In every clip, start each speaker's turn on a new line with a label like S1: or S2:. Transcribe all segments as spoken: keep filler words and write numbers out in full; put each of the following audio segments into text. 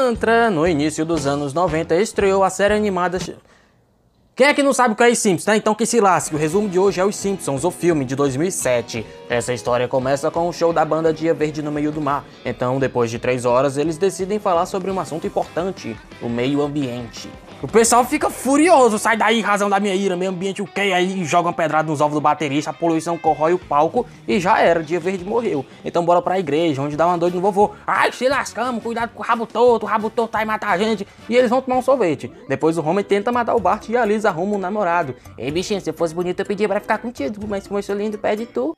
S1: pilantra. No início dos anos noventa estreou a série animada... Quem é que não sabe o que é os Simpsons, né? Então que se lasque. O resumo de hoje é Os Simpsons, o filme de dois mil e sete. Essa história começa com o show da banda Dia Verde no meio do mar. Então, depois de três horas, eles decidem falar sobre um assunto importante, o meio ambiente. O pessoal fica furioso, sai daí, razão da minha ira, meio ambiente o quê? Aí joga uma pedrada nos ovos do baterista, a poluição corrói o palco e já era, Dia Verde morreu. Então bora pra igreja, onde dá uma doida no vovô. Ai, se lascamos, cuidado com o rabo torto, o rabo torto tá aí matar a gente. E eles vão tomar um sorvete. Depois o Homer tenta matar o Bart e a Lisa arruma um namorado. Ei, bichinho, se eu fosse bonito eu pedia pra ficar contigo, mas como eu sou lindo, pede tu.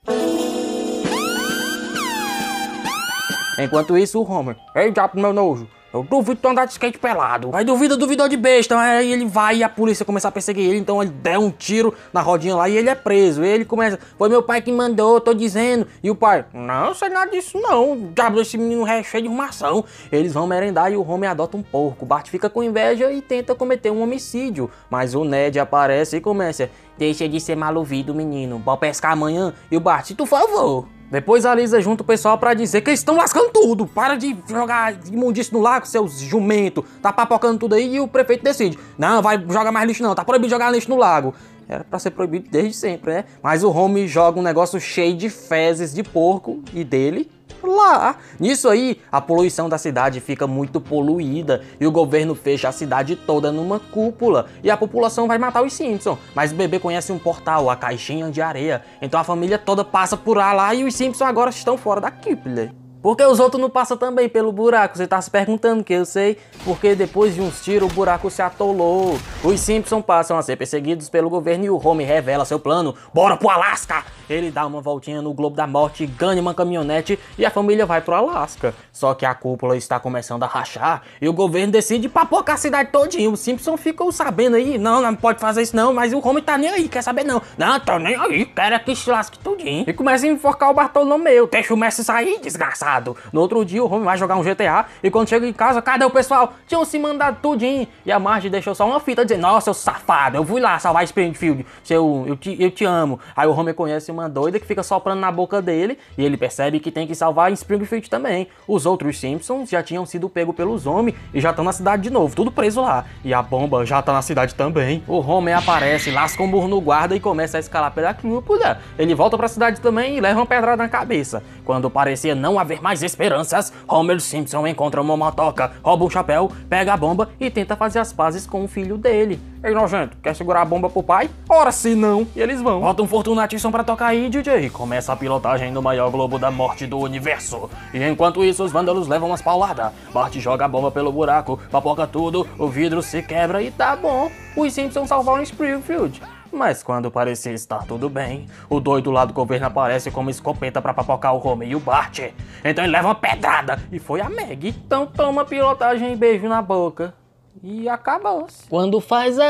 S1: Enquanto isso, o Homer. Ei, diabo, meu nojo. Eu duvido tu andar de skate pelado. Aí duvida, duvidou de besta. Aí ele vai e a polícia começa a perseguir ele. Então ele dá um tiro na rodinha lá e ele é preso. E ele começa, foi meu pai que mandou, tô dizendo. E o pai, não, sei nada disso não. Diabo, esse menino é cheio de arrumação. Eles vão merendar e o Homer adota um porco. O Bart fica com inveja e tenta cometer um homicídio. Mas o Ned aparece e começa, deixa de ser mal ouvido, menino. Vou pescar amanhã. E o Bart, por favor. Depois a Lisa junta o pessoal pra dizer que eles estão lascando tudo. Para de jogar imundício no lago, seus jumentos. Tá papocando tudo aí e o prefeito decide. Não, vai jogar mais lixo não, tá proibido jogar lixo no lago. Era pra ser proibido desde sempre, né? Mas o Homer joga um negócio cheio de fezes de porco e dele lá. Nisso aí, a poluição da cidade fica muito poluída e o governo fecha a cidade toda numa cúpula e a população vai matar os Simpsons. Mas o bebê conhece um portal, a caixinha de areia, então a família toda passa por lá e os Simpsons agora estão fora da cúpula. Porque os outros não passam também pelo buraco? Você tá se perguntando, que eu sei. Porque depois de uns tiros o buraco se atolou. Os Simpsons passam a ser perseguidos pelo governo e o Homer revela seu plano. Bora pro Alasca! Ele dá uma voltinha no Globo da Morte, ganha uma caminhonete e a família vai pro Alasca. Só que a cúpula está começando a rachar e o governo decide papocar a cidade todinha. Os Simpsons ficam sabendo aí. Não, não pode fazer isso não, mas o Homer tá nem aí, quer saber não. Não, tô nem aí, quero é que se lasque tudinho. E começa a enforcar o Bartolomeu. Deixa o Messi sair, desgraçado. No outro dia o Homer vai jogar um G T A e quando chega em casa, cadê o pessoal? Tinham se mandado tudinho. E a Marge deixou só uma fita dizendo, nossa, seu safado, eu fui lá salvar Springfield, seu, eu, te, eu te amo. Aí o Homer conhece uma doida que fica soprando na boca dele e ele percebe que tem que salvar Springfield também. Os outros Simpsons já tinham sido pegos pelos homens e já estão na cidade de novo, tudo preso lá. E a bomba já tá na cidade também. O Homer aparece, lasca um burro no guarda e começa a escalar pela cúpula. Ele volta pra cidade também e leva uma pedrada na cabeça. Quando parecia não haver mais esperanças, Homer Simpson encontra uma motoca, rouba um chapéu, pega a bomba e tenta fazer as pazes com o filho dele. Ei, nojento, quer segurar a bomba pro pai? Ora se não! E eles vão. Bota um Fortunatisson pra tocar aí, D J. Começa a pilotagem do maior globo da morte do universo. E enquanto isso, os vândalos levam umas pauladas. Bart joga a bomba pelo buraco, papoca tudo, o vidro se quebra e tá bom. Os Simpsons salvaram Springfield. Mas quando parecia estar tudo bem, o doido lá do governo aparece com uma escopeta pra papocar o Homer e o Bart. Então ele leva uma pedrada e foi a Meg. Então toma pilotagem e beijo na boca. E acabou-se. Quando faz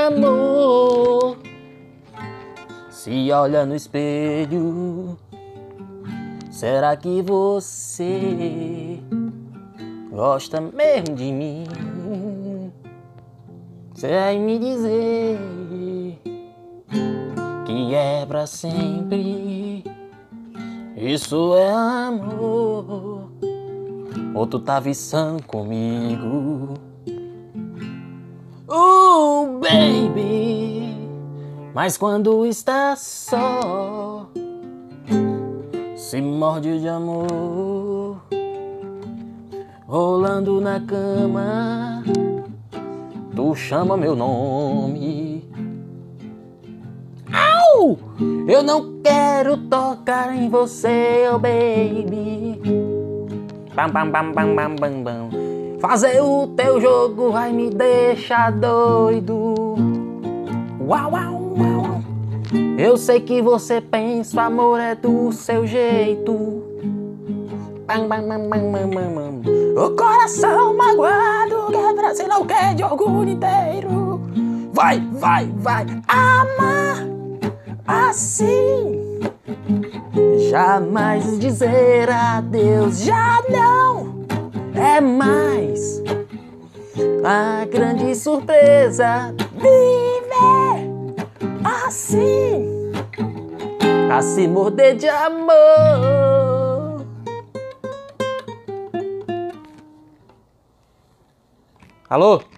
S1: amor, se olha no espelho, será que você gosta mesmo de mim? Você vai me dizer que é pra sempre, isso é amor, ou tu tá viçando comigo? Oh, baby, mas quando está só, se morde de amor, rolando na cama, tu chama meu nome. Au! Eu não quero tocar em você, oh baby. Bam, bam, bam, bam, bam, bam, bam. Fazer o teu jogo vai me deixar doido. Uau, uau, uau. Eu sei que você pensa, o amor é do seu jeito. Bam, bam, bam, bam, bam, bam, bam. O coração magoado quebra, sei lá o que, de orgulho inteiro. Vai, vai, vai amar assim. Jamais dizer adeus, já não é mais a grande surpresa. Viver assim, a se morder de amor. Alô?